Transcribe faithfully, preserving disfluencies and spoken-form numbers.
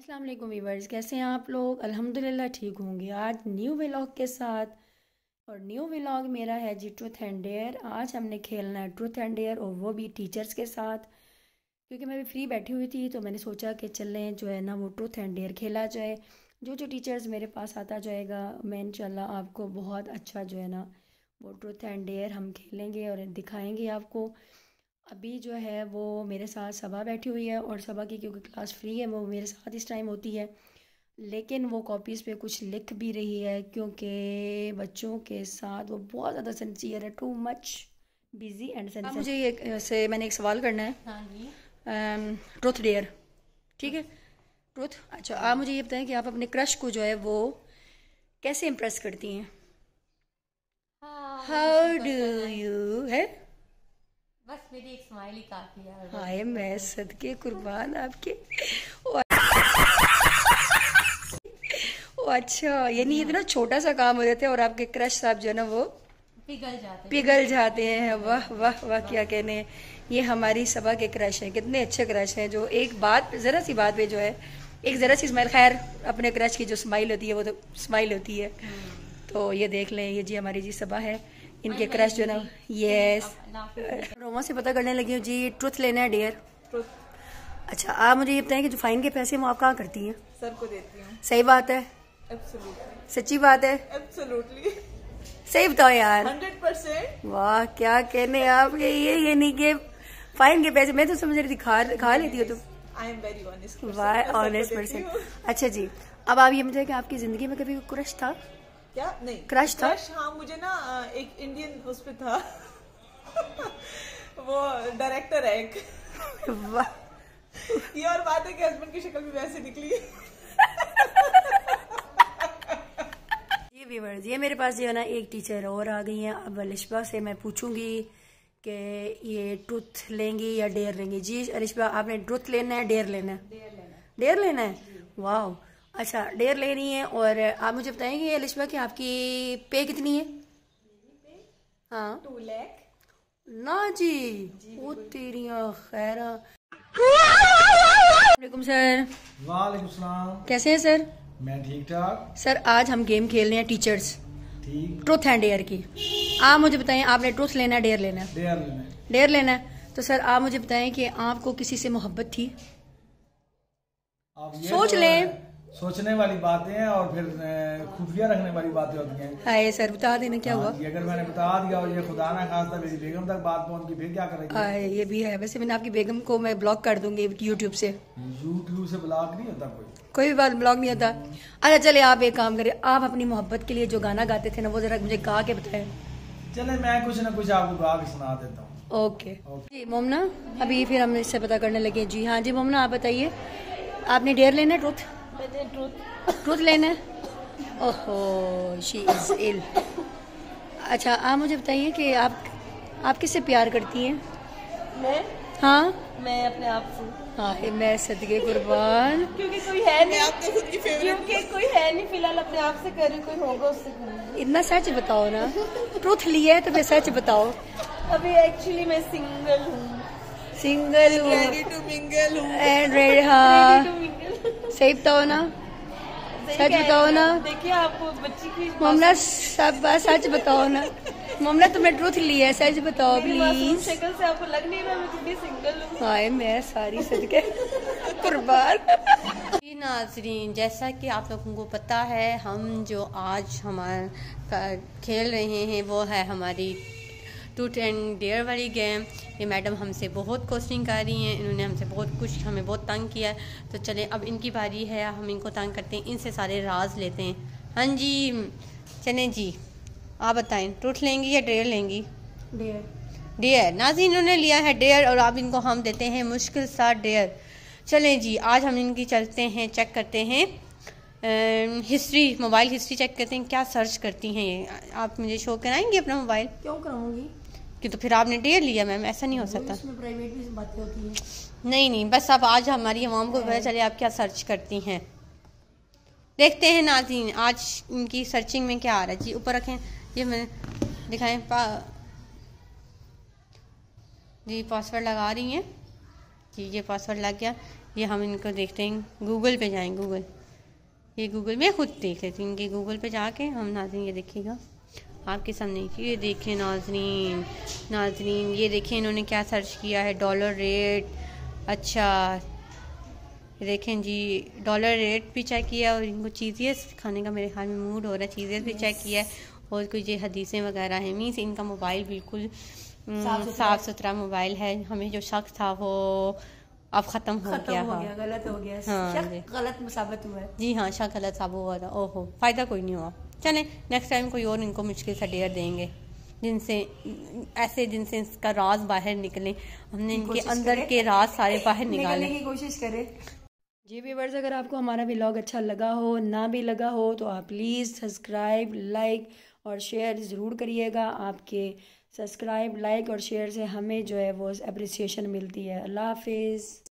अस्सलाम वालेकुम वीवर्स, कैसे हैं आप लोग। अल्हम्दुलिल्लाह ठीक होंगे। आज न्यू व्लॉग के साथ, और न्यू व्लॉग मेरा है जी ट्रूथ एंड डेयर। आज हमने खेलना है ट्रूथ एंड डेयर, और वो भी टीचर्स के साथ, क्योंकि मैं भी फ्री बैठी हुई थी तो मैंने सोचा कि चलें जो है ना वो ट्रूथ एंड डेयर खेला जाए। जो जो टीचर्स मेरे पास आता जाएगा मैं इंशाल्लाह आपको बहुत अच्छा जो है ना वो ट्रूथ एंड डेयर हम खेलेंगे और दिखाएंगे आपको। अभी जो है वो मेरे साथ सबा बैठी हुई है, और सबा की क्योंकि क्लास फ्री है वो मेरे साथ इस टाइम होती है, लेकिन वो कॉपीज़ पे कुछ लिख भी रही है क्योंकि बच्चों के साथ वो बहुत ज़्यादा सिंसियर है, too much busy and sincere. मुझे ये से मैंने एक सवाल करना है। हाँ जी। ट्रूथ डेयर, ठीक है। ट्रूथ, अच्छा आप मुझे ये बताएं कि आप अपने क्रश को जो है वो कैसे इम्प्रेस करती हैं। हाउ डू यू है। बस मेरी एक स्माइल ही काफी है। हाय मैं सदके कुर्बान आपके। ओ अच्छा, यानी इतना छोटा सा काम हो जाता है और आपके क्रश साहब जो है ना वो पिघल जाते हैं पिघल जाते हैं। वाह वाह वाह, क्या कहने हैं। ये हमारी सबा के क्रश हैं, कितने अच्छे क्रश हैं जो एक बात जरा सी बात पे जो है एक जरा सी स्माइल, खैर अपने क्रश की जो स्माइल होती है वो तो स्माइल होती है। तो ये देख लें, ये जी हमारी जी सबा है, इनके क्रश जो है ना। यस, रोमा से पता करने लगी हूँ जी ट्रूथ लेना है डेयर। अच्छा आप मुझे ये बताएं कि जो फाइन के पैसे वो आप कहाँ करती हैं। सर को देती हूँ। सही बात है, Absolutely. सच्ची बात है, Absolutely. सही बताओ यार। Hundred percent. वाह क्या कहने आप, ये ये ये नहीं कि फाइन के पैसे मैं तो समझ रही थी खा खा लेती हो तुम। I am very honest. वाह ऑनेस्ट पर्सन। अच्छा जी, अब आप ये मुझे कि आपकी जिंदगी में कभी क्रश था। क्या नहीं क्रश था। क्रश, हाँ मुझे ना एक इंडियन उस पे था वो डायरेक्टर है एक। वाह, ये और बात है कि हस्बैंड की शक्ल भी वैसे निकली। ये व्यूअर्स, ये मेरे पास जो है ना एक टीचर और आ गई हैं। अब अलिशबा से मैं पूछूंगी कि ये ट्रूथ लेंगी या डेयर लेंगी। जी अलिशबा, आपने ट्रूथ लेना है डेयर लेना है। डेयर लेना है। डेयर लेना है, वाह। अच्छा डेयर लेनी है, और आप मुझे बताएंगे अलिशबा कि आपकी पे कितनी है। हाँ टू लैख ना जी, वो तेरी खैरा। वालेकुम सर। वालेकुम सलाम। कैसे हैं सर। मैं ठीक ठाक। सर आज हम गेम खेल रहे हैं टीचर्स, ठीक। ट्रूथ एंड डेयर की। आप मुझे बताएं आपने ट्रूथ लेना है डेयर लेना है। डेयर लेना है। डेयर लेना है। तो सर आप मुझे बताएं कि आपको किसी से मोहब्बत थी। अब ये सोच तो लें। सोचने वाली बातें हैं और फिर खुफिया रखने वाली बातें होती हैं। हाय सर बता देना क्या हुआ। हाँ, अगर मैंने बता दिया और ये खुदा ना खास्ता मेरी बेगम तक बात पहुंच गई फिर क्या करेगी। हाय ये भी है। वैसे मैंने आपकी बेगम को मैं ब्लॉक कर दूंगी यूट्यूब से। यूट्यूब से ब्लॉक नहीं होता कोई कोई भी बात ब्लॉक नहीं होता। अच्छा चले आप एक काम करें, आप अपनी मोहब्बत के लिए जो गाना गाते थे ना वो जरा मुझे गा के बताएं। चले मैं कुछ ना कुछ आपको गा के सुना देता हूँ। ओके जी मोमना, अभी फिर हम इससे पता करने लगे। जी हाँ जी मोमना आप बताइए, आपने डेयर लेना है ट्रूथ। ट्रूथ लेना है। ओहो शी इज इल। अच्छा आप मुझे बताइए कि आप आप किससे प्यार करती हैं। मैं हाँ मैं अपने आप से, हाँ मैं सदके कुर्बान। क्योंकि कोई है नहीं। आप तो खुद की फेवरेट। क्योंकि कोई है नहीं, फिलहाल अपने आप से करूँ, कोई होगा उससे करूँगी। इतना सच बताओ ना, ट्रूथ लिया है तो फिर सच बताओ। अभी एक्चुअली मैं सिंगल हूँ। सिंगल हूँ रेडी टू मिंगल हूँ। And ready. हाँ तो मिंगल। सही बताओ ना, सही सच कह बताओ रही ना। हैं। देखिए आपको बच्ची की मोमना सब बात सच बताओ ना। मोमना तुमने ट्रूथ लिया है, सच बताओ मेरी मासूम प्लीज। शक्ल से आपको लग नहीं रहा मैं कितनी सिंगल हूँ। हाय मैं सारी सदके कुर्बान। जी नाजरीन, जैसा कि आप लोगों को पता है हम जो आज हमारा खेल रहे हैं वो है हमारी ट्रूथ एंड डेयर वाली गेम। ये मैडम हमसे बहुत कोशिश कर रही हैं, इन्होंने हमसे बहुत कुछ हमें बहुत तंग किया है। तो चले अब इनकी बारी है, हम इनको तंग करते हैं, इनसे सारे राज लेते हैं। हाँ जी चलें जी, आप बताएं ट्रूथ लेंगी या डेयर लेंगी। डेयर। डेयर। नाज़रीन इन्होंने लिया है डेयर और अब इनको हम देते हैं मुश्किल सा डेयर। चलें जी आज हम इनकी चलते हैं, चेक करते हैं हिस्ट्री, मोबाइल हिस्ट्री चेक करते हैं क्या सर्च करती हैं ये। आप मुझे शो कराएंगे अपना मोबाइल। क्यों कराऊंगी कि तो फिर आपने डेयर लिया मैम, ऐसा नहीं हो सकता। इसमें प्राइवेट भी बातें होती हैं। नहीं नहीं, बस अब आज हमारी आवाम को पता चले आप क्या सर्च करती हैं। देखते हैं नाज़रीन आज इनकी सर्चिंग में क्या आ रहा है। जी ऊपर रखें, ये मैंने दिखाएं पा जी पासवर्ड लगा रही हैं। जी ये पासवर्ड लग गया। ये हम इनको देखते हैं, गूगल पे जाएं, गूगल, ये गूगल में खुद देख लेती हूँ कि गूगल पे जाके हम नाज़रीन ये देखिएगा आपके सामने, ये देखें नाज़रीन, नाज़रीन ये देखें इन्होंने क्या सर्च किया है, डॉलर रेट। अच्छा देखें जी, डॉलर रेट भी चेक किया और इनको चीज़ें खाने का मेरे ख्याल में मूड हो रहा है, चीज़ें भी चेक किया है और कुछ ये हदीसें वगैरह हैं। मीन्स इनका मोबाइल बिल्कुल साफ़ सुथरा मोबाइल है। हमें जो शक था वो अब ख़त्म हो गया, हो गया, गलत हो गया, हाँ शक गलत साबित हुआ है। जी हाँ, शक गलत साबित हुआ था। ओहो, फ़ायदा कोई नहीं हुआ। चलें नेक्स्ट टाइम कोई और इनको मुश्किल सा डेयर देंगे जिनसे ऐसे जिनसे इसका राज बाहर निकले, हमने इनके अंदर के राज सारे बाहर निकालने की कोशिश करें। जी व्यूअर्स, अगर आपको हमारा व्लॉग अच्छा लगा हो, ना भी लगा हो, तो आप प्लीज़ सब्सक्राइब, लाइक और शेयर ज़रूर करिएगा। आपके सब्सक्राइब, लाइक और शेयर से हमें जो है वो अप्रिसिएशन मिलती है। अल्लाह हाफिज़।